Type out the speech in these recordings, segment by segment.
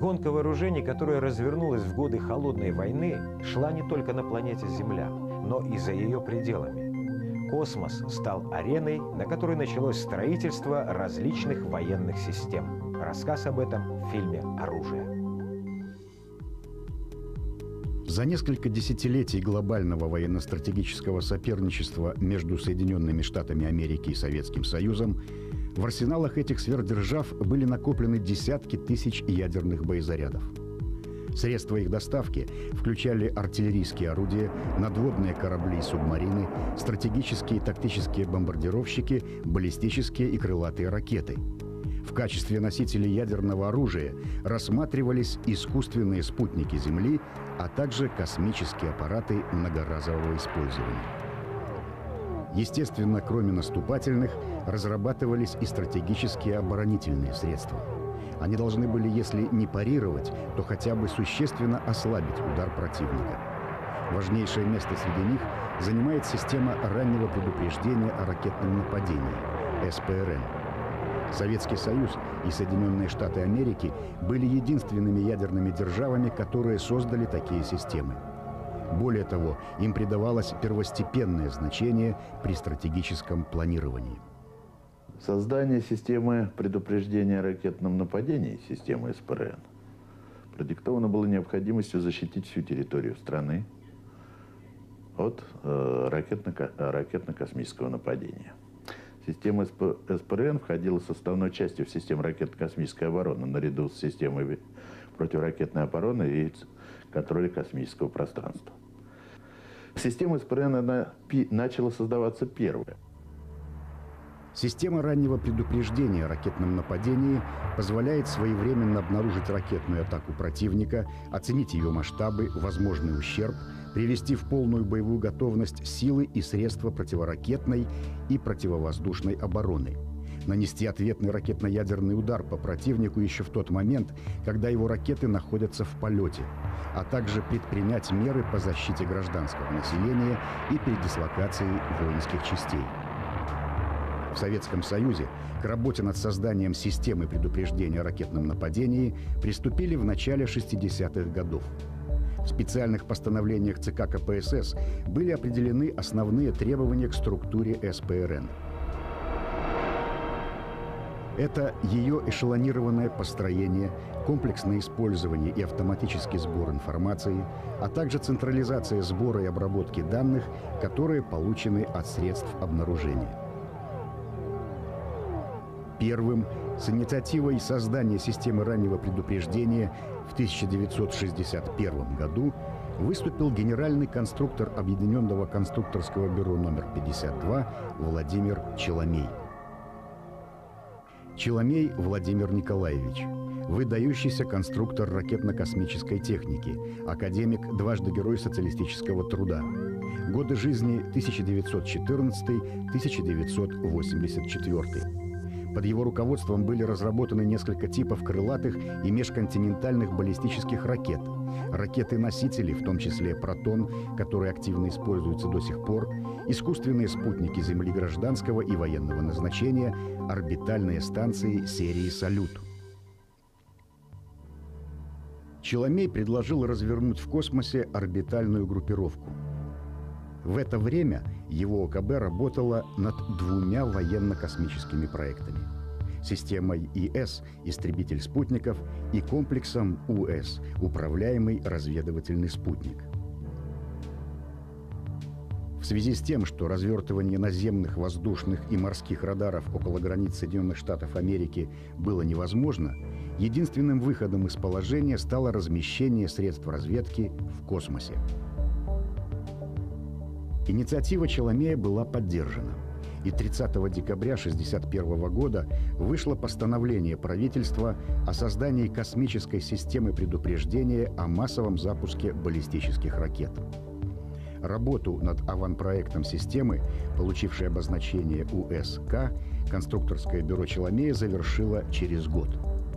Гонка вооружений, которая развернулась в годы Холодной войны, шла не только на планете Земля, но и за ее пределами. Космос стал ареной, на которой началось строительство различных военных систем. Рассказ об этом в фильме «Оружие». За несколько десятилетий глобального военно-стратегического соперничества между Соединенными Штатами Америки и Советским Союзом в арсеналах этих сверхдержав были накоплены десятки тысяч ядерных боезарядов. Средства их доставки включали артиллерийские орудия, надводные корабли и субмарины, стратегические и тактические бомбардировщики, баллистические и крылатые ракеты. В качестве носителей ядерного оружия рассматривались искусственные спутники Земли, а также космические аппараты многоразового использования. Естественно, кроме наступательных, разрабатывались и стратегические оборонительные средства. Они должны были, если не парировать, то хотя бы существенно ослабить удар противника. Важнейшее место среди них занимает система раннего предупреждения о ракетном нападении – СПРН. Советский Союз и Соединенные Штаты Америки были единственными ядерными державами, которые создали такие системы. Более того, им придавалось первостепенное значение при стратегическом планировании. Создание системы предупреждения о ракетном нападении, системы СПРН, продиктовано было необходимостью защитить всю территорию страны от ракетно-космического нападения. Система СПРН входила составной частью в систему ракетно-космической обороны наряду с системой противоракетной обороны и контроля космического пространства. Система СПРН начала создаваться первая. Система раннего предупреждения о ракетном нападении позволяет своевременно обнаружить ракетную атаку противника, оценить ее масштабы, возможный ущерб, привести в полную боевую готовность силы и средства противоракетной и противовоздушной обороны, нанести ответный ракетно-ядерный удар по противнику еще в тот момент, когда его ракеты находятся в полете, а также предпринять меры по защите гражданского населения и передислокации воинских частей. В Советском Союзе к работе над созданием системы предупреждения о ракетном нападении приступили в начале 60-х годов. В специальных постановлениях ЦК КПСС были определены основные требования к структуре СПРН. Это ее эшелонированное построение, комплексное использование и автоматический сбор информации, а также централизация сбора и обработки данных, которые получены от средств обнаружения. Первым с инициативой создания системы раннего предупреждения в 1961 году выступил генеральный конструктор Объединенного конструкторского бюро номер 52 Владимир Челомей. Челомей Владимир Николаевич, выдающийся конструктор ракетно-космической техники, академик, дважды Герой социалистического труда. Годы жизни 1914-1984. Под его руководством были разработаны несколько типов крылатых и межконтинентальных баллистических ракет, ракеты-носители, в том числе «Протон», которые активно используются до сих пор, искусственные спутники Земли гражданского и военного назначения, орбитальные станции серии «Салют». Челомей предложил развернуть в космосе орбитальную группировку. В это время его ОКБ работало над двумя военно-космическими проектами: системой ИС «Истребитель спутников» и комплексом УС «Управляемый разведывательный спутник». В связи с тем, что развертывание наземных, воздушных и морских радаров около границ Соединенных Штатов Америки было невозможно, единственным выходом из положения стало размещение средств разведки в космосе. Инициатива Челомея была поддержана, и 30 декабря 1961 года вышло постановление правительства о создании космической системы предупреждения о массовом запуске баллистических ракет. Работу над аванпроектом системы, получившей обозначение УСК, конструкторское бюро Челомея завершило через год.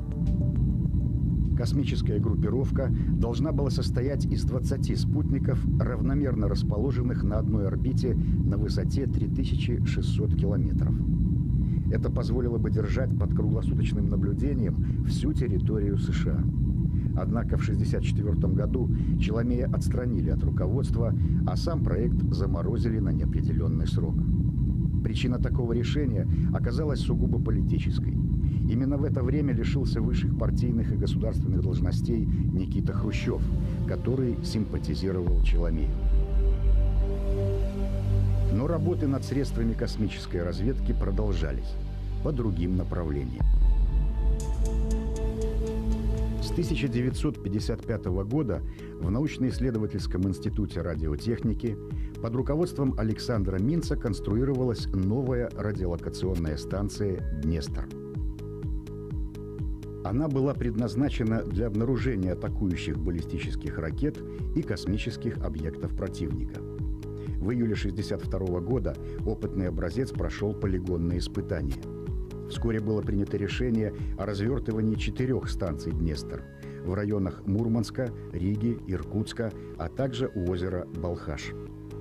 Космическая группировка должна была состоять из 20 спутников, равномерно расположенных на одной орбите на высоте 3600 километров. Это позволило бы держать под круглосуточным наблюдением всю территорию США. Однако в 1964 году Челомея отстранили от руководства, а сам проект заморозили на неопределенный срок. Причина такого решения оказалась сугубо политической. Именно в это время лишился высших партийных и государственных должностей Никита Хрущев, который симпатизировал Челомею. Но работы над средствами космической разведки продолжались по другим направлениям. С 1955 года в научно-исследовательском институте радиотехники под руководством Александра Минца конструировалась новая радиолокационная станция «Днестр». Она была предназначена для обнаружения атакующих баллистических ракет и космических объектов противника. В июле 1962 года опытный образец прошел полигонные испытания. Вскоре было принято решение о развертывании 4 станций «Днестр» в районах Мурманска, Риги, Иркутска, а также у озера Балхаш.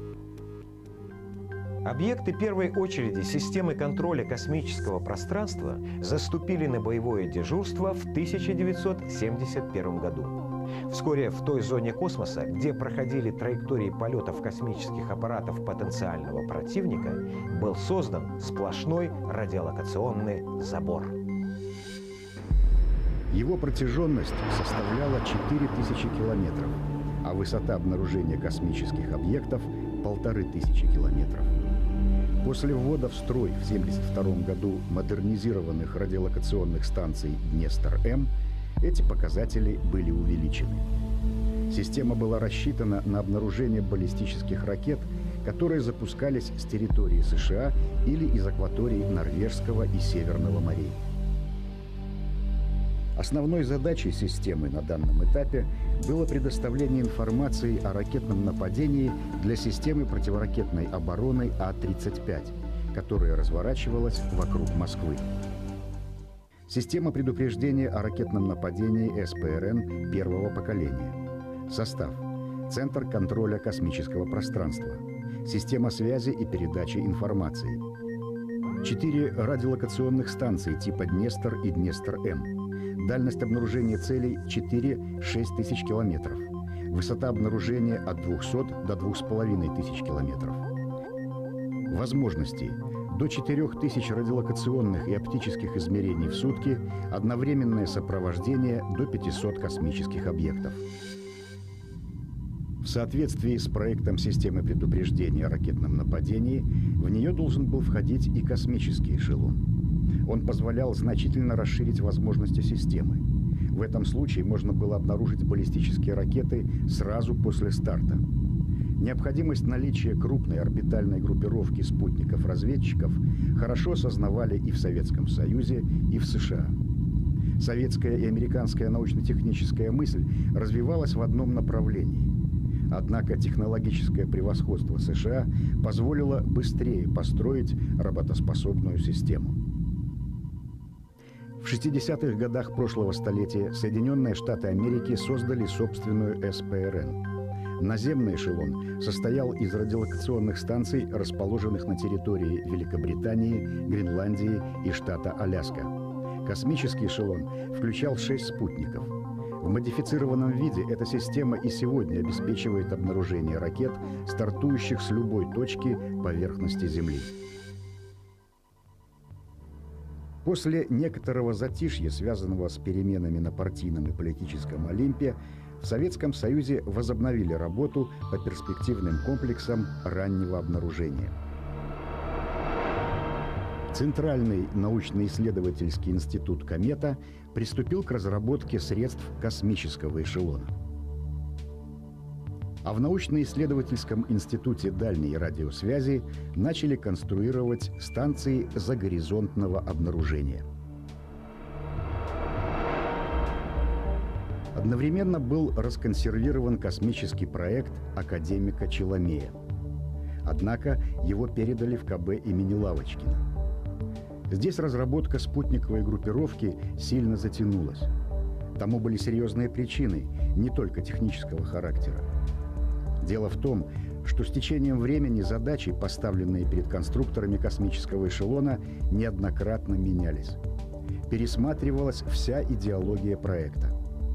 Объекты первой очереди системы контроля космического пространства заступили на боевое дежурство в 1971 году. Вскоре в той зоне космоса, где проходили траектории полетов космических аппаратов потенциального противника, был создан сплошной радиолокационный забор. Его протяженность составляла 4000 километров, а высота обнаружения космических объектов – 1500 километров. После ввода в строй в 1972 году модернизированных радиолокационных станций «Днестр-М» эти показатели были увеличены. Система была рассчитана на обнаружение баллистических ракет, которые запускались с территории США или из акваторий Норвежского и Северного морей. Основной задачей системы на данном этапе было предоставление информации о ракетном нападении для системы противоракетной обороны А-35, которая разворачивалась вокруг Москвы. Система предупреждения о ракетном нападении СПРН первого поколения. Состав. Центр контроля космического пространства. Система связи и передачи информации. 4 радиолокационных станции типа «Днестр» и «Днестр-М». Дальность обнаружения целей 4–6 тысяч километров. Высота обнаружения от 200 до 2500 километров. Возможности. До 4000 радиолокационных и оптических измерений в сутки, одновременное сопровождение до 500 космических объектов. В соответствии с проектом системы предупреждения о ракетном нападении, в нее должен был входить и космический эшелон. Он позволял значительно расширить возможности системы. В этом случае можно было обнаружить баллистические ракеты сразу после старта. Необходимость наличия крупной орбитальной группировки спутников-разведчиков хорошо осознавали и в Советском Союзе, и в США. Советская и американская научно-техническая мысль развивалась в одном направлении. Однако технологическое превосходство США позволило быстрее построить работоспособную систему. В 60-х годах прошлого столетия Соединенные Штаты Америки создали собственную СПРН. Наземный эшелон состоял из радиолокационных станций, расположенных на территории Великобритании, Гренландии и штата Аляска. Космический эшелон включал 6 спутников. В модифицированном виде эта система и сегодня обеспечивает обнаружение ракет, стартующих с любой точки поверхности Земли. После некоторого затишья, связанного с переменами на партийном и политическом Олимпе, в Советском Союзе возобновили работу по перспективным комплексам раннего обнаружения. Центральный научно-исследовательский институт «Комета» приступил к разработке средств космического эшелона. А в научно-исследовательском институте дальней радиосвязи начали конструировать станции загоризонтного обнаружения. Одновременно был расконсервирован космический проект академика Челомея. Однако его передали в КБ имени Лавочкина. Здесь разработка спутниковой группировки сильно затянулась. Тому были серьезные причины, не только технического характера. Дело в том, что с течением времени задачи, поставленные перед конструкторами космического эшелона, неоднократно менялись. Пересматривалась вся идеология проекта.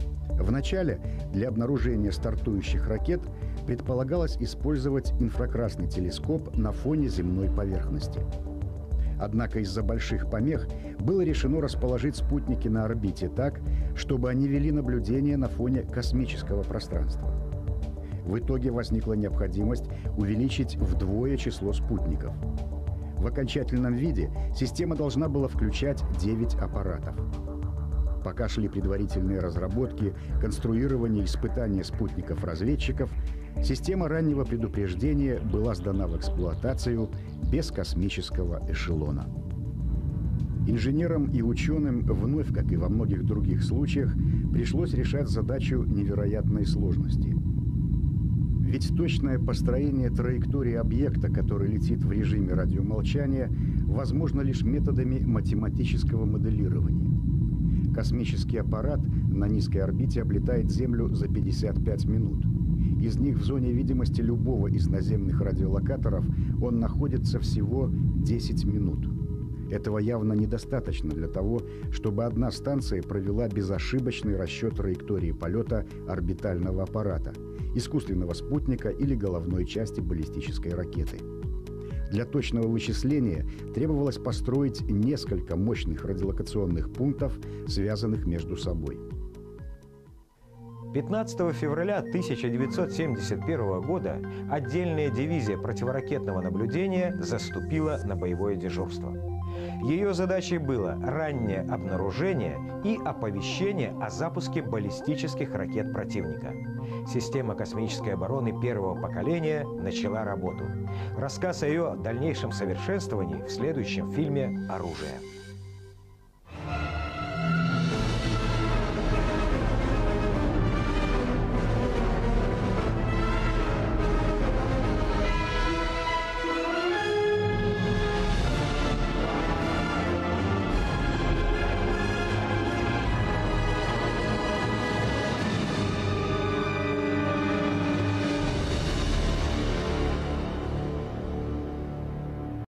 Вначале для обнаружения стартующих ракет предполагалось использовать инфракрасный телескоп на фоне земной поверхности. Однако из-за больших помех было решено расположить спутники на орбите так, чтобы они вели наблюдение на фоне космического пространства. В итоге возникла необходимость увеличить вдвое число спутников. В окончательном виде система должна была включать 9 аппаратов. Пока шли предварительные разработки, конструирование и испытания спутников-разведчиков, система раннего предупреждения была сдана в эксплуатацию без космического эшелона. Инженерам и ученым вновь, как и во многих других случаях, пришлось решать задачу невероятной сложности. Ведь точное построение траектории объекта, который летит в режиме радиомолчания, возможно лишь методами математического моделирования. Космический аппарат на низкой орбите облетает Землю за 55 минут. Из них в зоне видимости любого из наземных радиолокаторов он находится всего 10 минут. Этого явно недостаточно для того, чтобы одна станция провела безошибочный расчет траектории полета орбитального аппарата, искусственного спутника или головной части баллистической ракеты. Для точного вычисления требовалось построить несколько мощных радиолокационных пунктов, связанных между собой. 15 февраля 1971 года отдельная дивизия противоракетного наблюдения заступила на боевое дежурство. Ее задачей было раннее обнаружение и оповещение о запуске баллистических ракет противника. Система космической обороны первого поколения начала работу. Рассказ о ее дальнейшем совершенствовании в следующем фильме «Оружие».